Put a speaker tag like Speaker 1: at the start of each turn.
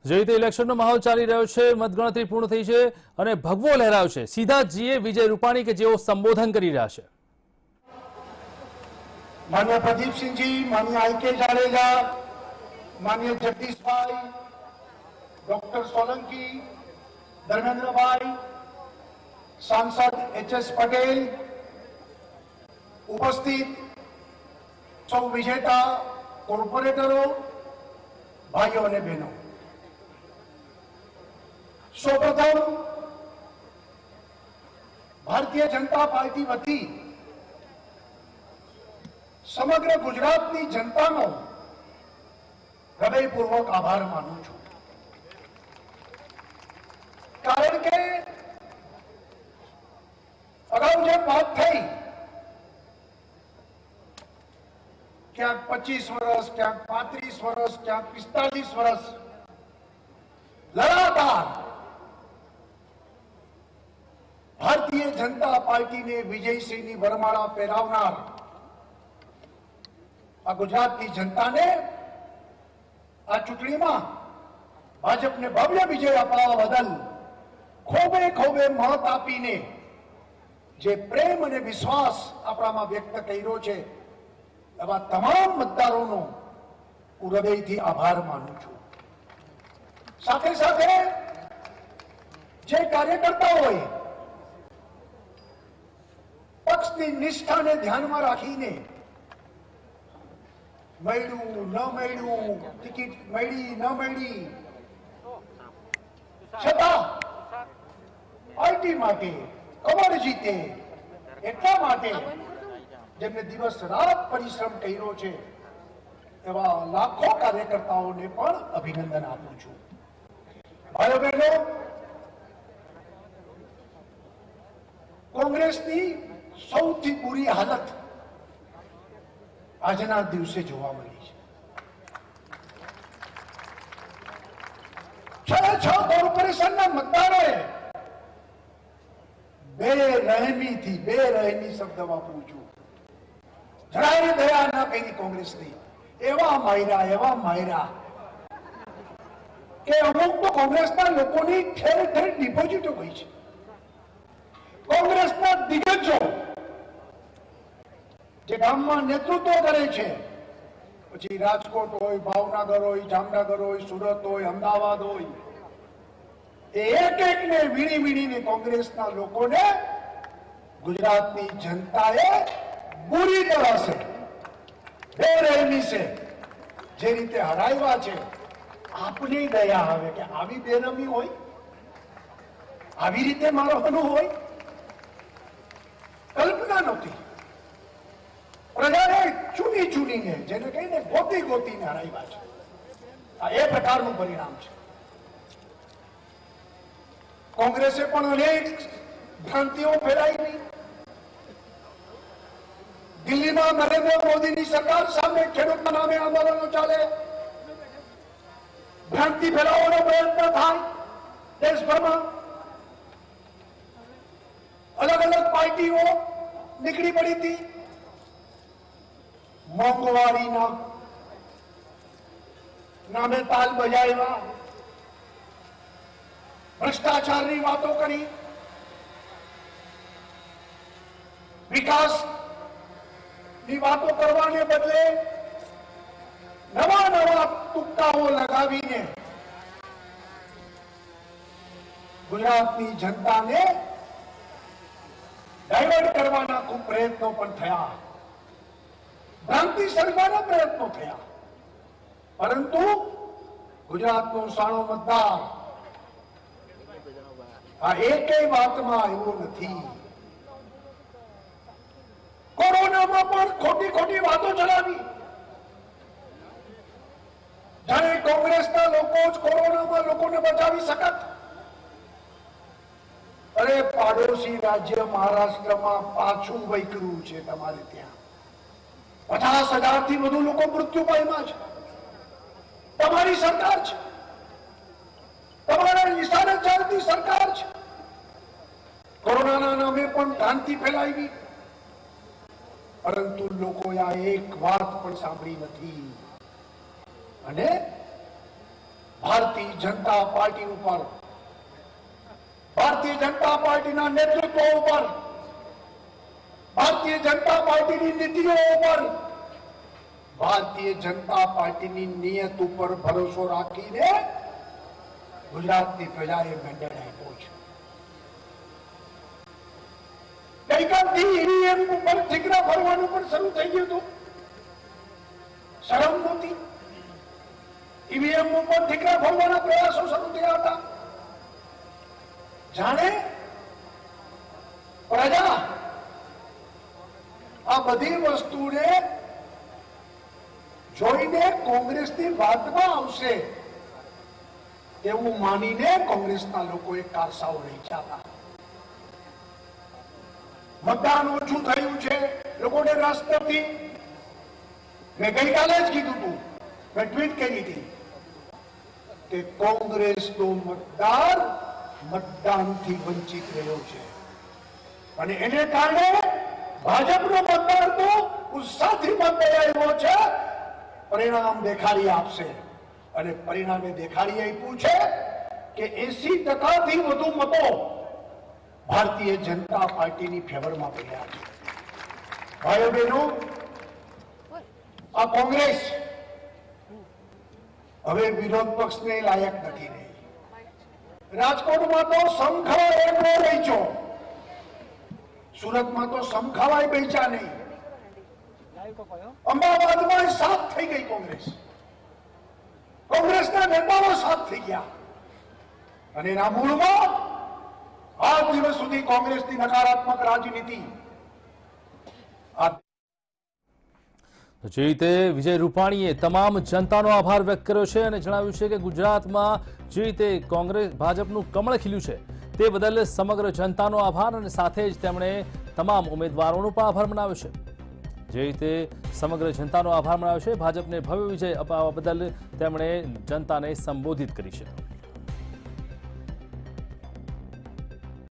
Speaker 1: જે રીતે ઇલેક્શનનો માહોલ ચાલી રહ્યો છે, મતગણતરી પૂર્ણ થઈ છે અને ભગવો લહેરાયો છે। સીધા જીએ વિજય રૂપાણી કે જેઓ સંબોધન કરી રહ્યા છે।
Speaker 2: माननीय प्रदीप सिंह जी, माननीय आईके जाडेजा, माननीय जगदीश भाई, डॉक्टर सोलंकी, धर्मेंद्र भाई, सांसद एच.एस. पटेल, उपस्थित सौ विजेता कॉर्पोरेटरों, भाइयों और बहनों, सौप्रथम भारतीय जनता पार्टी वती समग्र गुजरातनी जनतानो हृदयपूर्वक आभार मानु छूं। कारण के अगाऊ जो बात थी क्या 25 वर्ष, क्या 35 वर्ष, क्या 45 वर्ष लगातार भारतीय जनता पार्टी ने विजय सिंह वरमाळा पहेरावनार आ गुजरात की जनता ने आ चूंटणी में भाजप ने भव्य विजय अपावा बदल खोबे खोबे मत आपीने जे प्रेम और विश्वास अपना व्यक्त कर्यो छे एवा तमाम मतदारों हृदयथी आभार मानु छूं। साथे साथे जे कार्यकर्ता होय पक्ष की निष्ठा ने ध्यान में राखीने मळ्यु न मळ्यु, टिकિટ मळी न मळी छता पार्टी माटे कमर जीते એટલા માટે જેમને દિવસ રાત પરિશ્રમ કર્યો છે એવા લાખો કાર્યકર્તાઓને પણ અભિનંદન આપું છું। ભાઈઓ બહેનો, કોંગ્રેસની સૌથી બુરી હાલત આજના દિવસે જોવા મળી છે। 6 કોર્પોરેશનના મતદારોએ બેરહેમી શબ્દ વાપરું છું, જરાય દયા ન કરી કોંગ્રેસની। એવા માયરા કે અમુક તો કોંગ્રેસના લોકોની ઠેર ઠેર ડિપોઝિટો હોય છે। કોંગ્રેસના દિગ્ગજો જે ગામમાં નેતૃત્વ કરે છે, પછી રાજકોટ હોય, ભાવનગર હોય, જામનગર હોય, સુરત હોય, અમદાવાદ હોય, એક ને વીણી કોંગ્રેસના લોકોને ગુજરાતની જનતાએ બુરી तरह से બેરહેમી से જે રીતે હરાવ્યા છે, આપની દયા આવે કે આવી બેરહેમી હોય, આવી રીતે મારવાનું હોય, કલ્પના નહોતી। પ્રજાને ચૂનીને જેને કહીને ગોતીને હરાવ્યા છે। આ એ પ્રકારનું પરિણામ છે। કોંગ્રેસે પણ અનેક ભ્રાંતિઓ ફેલાવી। દિલ્હીમાં નરેન્દ્ર મોદીની સરકાર સામે ખેડૂતના નામે આંદોલનો ચાલે, ભ્રાંતિ ફેલાવવાનો પ્રયત્ન થાય દેશભરમાં। अलग अलग पार्टीओ निकली पड़ी थी। मोंघवारी नामे ताल बजाया, भ्रष्टाचार की बातों करी, विकास की बातों करवाने बदले नवा तुक्काओ लगावीने गुजरात की जनता ने डायवर्ट करवाना खूब प्रयत्नों पण थया, भ्रांति सर्जवाना प्रयत्नों थया, परंतु गुजरातनो साणो मतदार आ एकेय वातमां આવ્યો નથી। कोरोनामां पण खोटी वातो चलावी, जाणे कोंग्रेसना लोको ज कोरोनामां लोकोने बचावी सकत। अरे पाड़ोशी राज्य महाराष्ट्र में पाछू वैकरू छे, तमारे त्यां 50,000 थी वधु लोको मृत्यु पाम्या छे। तमारी सरकार छे, तमारा निशाने चालती सरकार छे। कोरोना नामे पण भ्रांति फैलावी, परंतु लोकोए आ एक वात पण सांभળી નથી। અને भारतीय जनता पार्टी ऊपर, भारतीय जनता पार्टीना नेतृत्व ऊपर, भारतीय जनता पार्टीनी नीतिओ ऊपर, भारतीय जनता पार्टीनी नियत ऊपर भरोસો રાખીને ગુજરાતની પ્રજાએ મેન્ડેટ આપ્યો છે। ગઈકાલથી ઈવીએમ ઉપર ઠીકરા ભરવાનું પણ શરૂ થઈ ગયું હતું। શરમ નહોતી? ઈવીએમ ઉપર ઠીકરા ભરવાના પ્રયાસો શરૂ થયા હતા। જાણે પ્રજા આ બધી વસ્તુને જોઈને કોંગ્રેસની વાતમાં આવશે એવું માનીને કોંગ્રેસના લોકોએ કારસાઓ રચ્યા હતા। મતદાન ઓછું થયું છે, લોકોને રસ નથી। મેં ગઈકાલે જ કીધું હતું, મેં ટ્વીટ કરી હતી કે કોંગ્રેસનો મતદાર મતદાનથી વંચિત રહ્યો છે અને એને કારણે ભાજપનો મતદાર તો ઉત્સાહથી મત આવ્યો છે। પરિણામ દેખાડી આપશે અને પરિણામે દેખાડી આપ્યું છે કે 80% થી વધુ મતો ભારતીય જનતા પાર્ટીની ફેવરમાં પડ્યા છે। ભાઈઓ બહેનો, આ કોંગ્રેસ હવે વિરોધ પક્ષને લાયક નથી રહી। રાજકોટમાં તો સમખાવા એકલો રહી છો, સુરતમાં તો સમખાવાય બેચા નહીં, અમદાવાદમાં સાફ થઈ ગઈ કોંગ્રેસ, કોંગ્રેસના નેતાઓ સાફ થઈ ગયા અને એના મૂળમાં આજ દિવસ સુધી કોંગ્રેસની નકારાત્મક રાજનીતિ।
Speaker 1: જે રીતે વિજય રૂપાણીએ તમામ જનતાનો આભાર વ્યક્ત કર્યો છે અને જણાવ્યું છે કે ગુજરાતમાં જે રીતે કોંગ્રેસ ભાજપનું કમળ ખીલ્યું છે તે બદલ સમગ્ર જનતાનો આભાર અને સાથે જ તેમણે તમામ ઉમેદવારોનો પણ આભાર માન્યો છે। જે રીતે સમગ્ર જનતાનો આભાર માન્યો છે, ભાજપને ભવ્ય વિજય અપાવવા બદલ તેમણે જનતાને સંબોધિત કરી છે।